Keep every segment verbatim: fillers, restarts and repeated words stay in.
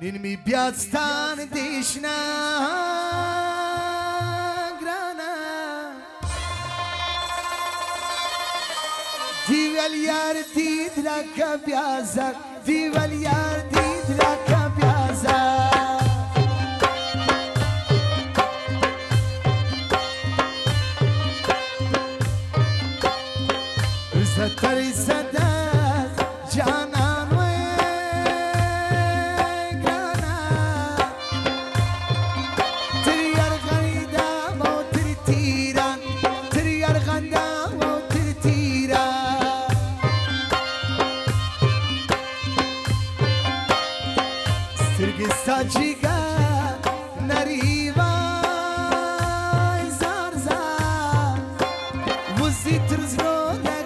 نین می بیادستان دیشنا گرانا دیول یار دید را که بیازد دیول یار دید را که بیازد ستر زدد جانان و گرانا تری ارغندام و تری تیران تری ارغندام و تری تیران سترگی ساجیگا نریوای زار زار وزی ترزرو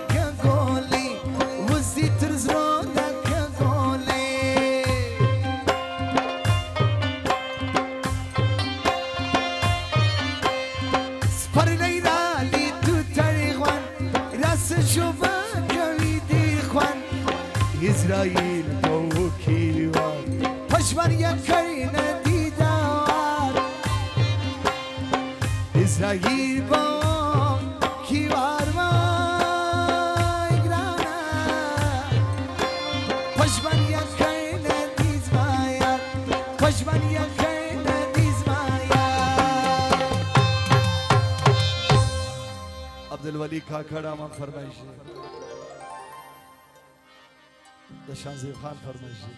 İsrail boğu kivar Paşvar yakarına didar İsrail boğu kivar vay grana Paşvar yakarına dizmayar Paşvar yakarına dizmayar Abdülveli Kakara aman farmayışı دشان زیب خان فرمایشی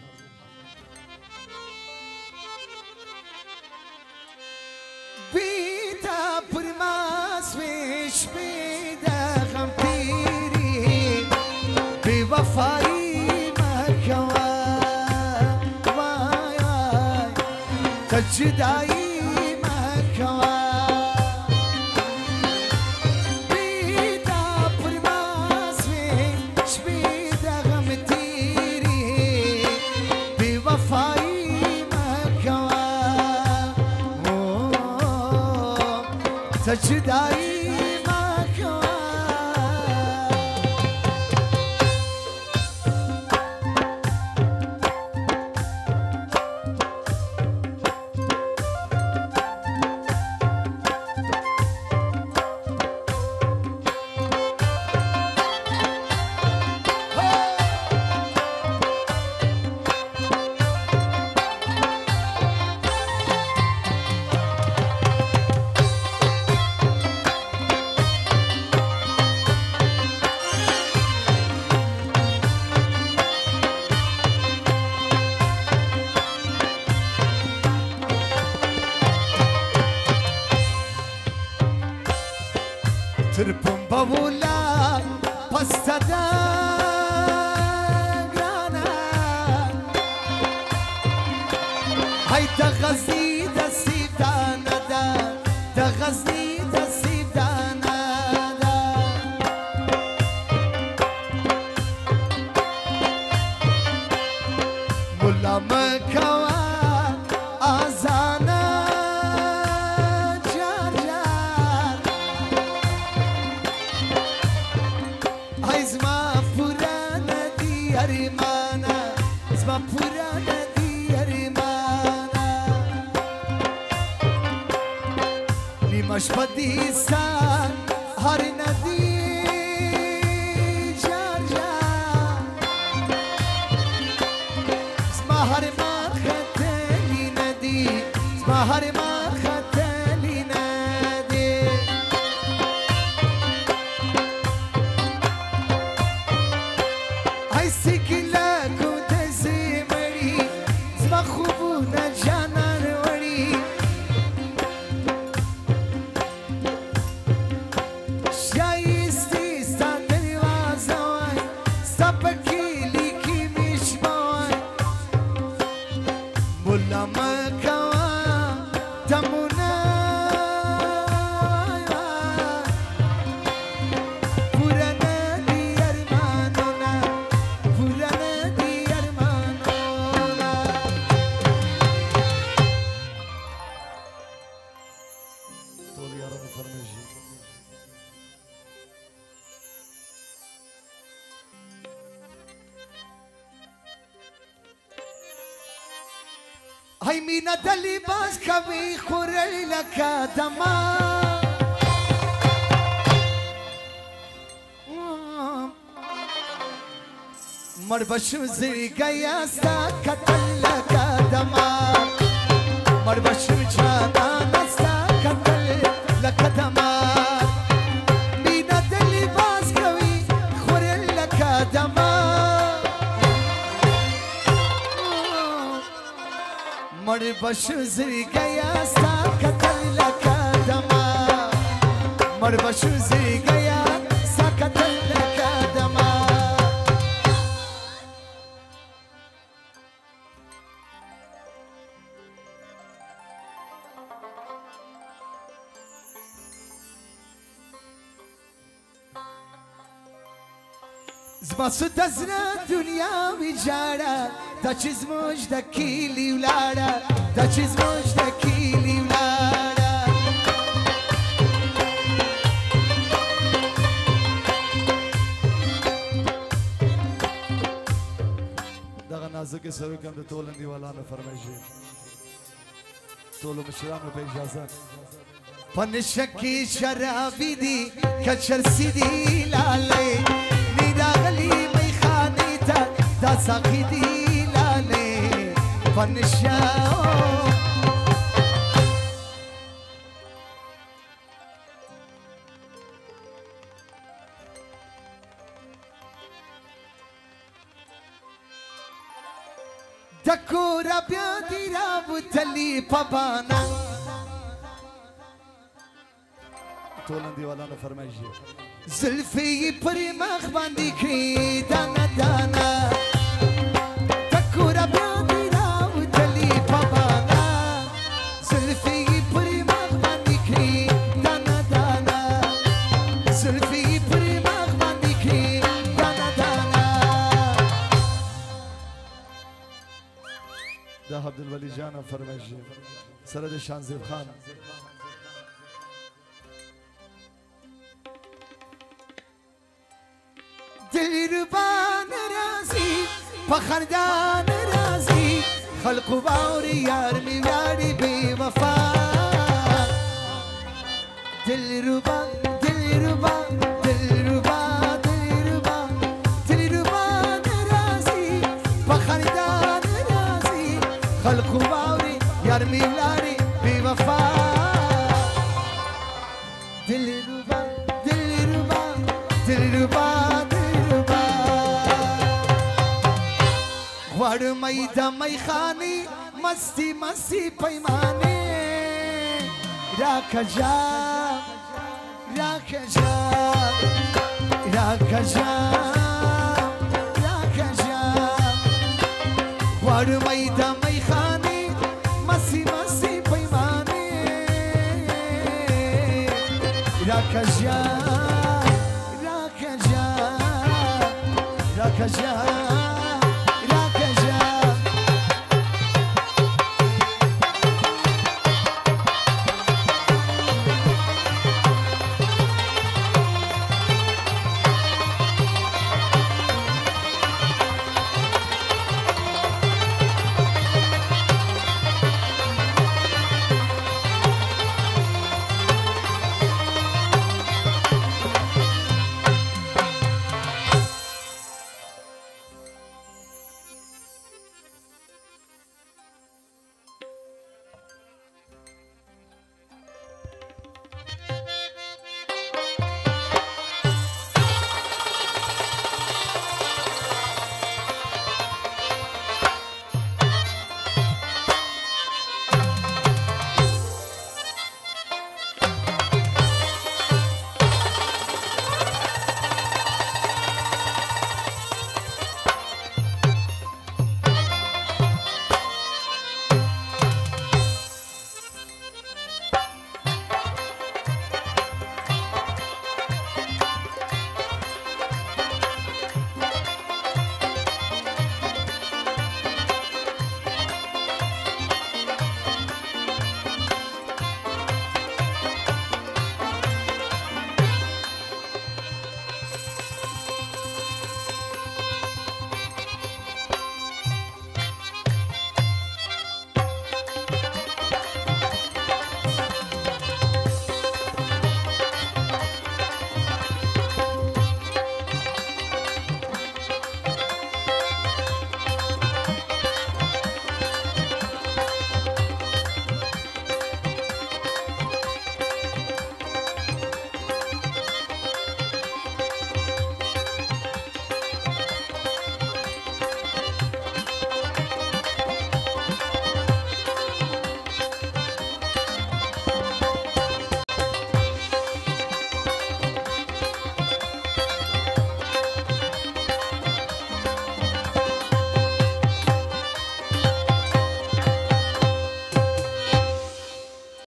بیتا پرماس ویش بیدا غم پیری بی وفایی مکوا وای وای تجدایی مکوا تجدایی مکوا ترپم بولا پستا دا گرانا های دا غزنی دا سیب دانا دا دا غزنی دا سیب دانا دا ملا مکوا آزانا پورانه دیاری مانا نیمش بدیسان هر ندی جار جار اسما هر ما خطلی ندی اسما هر ما خطلی ندی ای سیکلا خوبونه جانان وړي شایسته ستانه وازوي سپکی لیکي مشموي مولا مکوا هی مینه د لباس کوي خورل لکه دمار مړ بشو زړګیا ستا کتل لکه دمار مړ بشو جانانه ستا کتل لکه دمار مینه د لباس کوي خورل لکه دمار مړ بشو زړګیا ستا کتل لکه دمار مړ بشو زړګیا ستا کتل لکه دمار زما څه د زړه دنیا ویجاړه دا چې زموږ د کلي ولاړه دا چې زموږ د کلي ولاړه دغه نازکې سویک هم د ټولو انډیوالانو فرمایش دی ټولو مشرانو په اجازه په نشه کې شرابي دي که چرسي دي لالې راغلی می خانه تا دا ساقی دی لاله پنشا دکورا بیا دی راب تلی پبانا تولن دیوالانو فرمایش زلفی پر مخ باندې کړې دانا دانا تکورا بیا دی راوتلې په بانا زلفی پر مخ باندې کړې دانا دانا زلفی پر مخ باندې کړې دانا دانا دا عبدالولی جان فرمایش سره د شانزیب خان دلربان رازی پخردان رازی خلق باوری یار میواری بی وفا دلربان دلربان دلربان دلربان دلربان رازی پخردان رازی خلق باوری یار میواری بی وفا دلربان دلربان دلربان غواړم ای د میخانې مستی مستی پیمانې راکه جام راکه جام راکه جام راکه جام غواړم ای د میخانې مستی مستی پیمانې راکه جام راکه جام راکه جام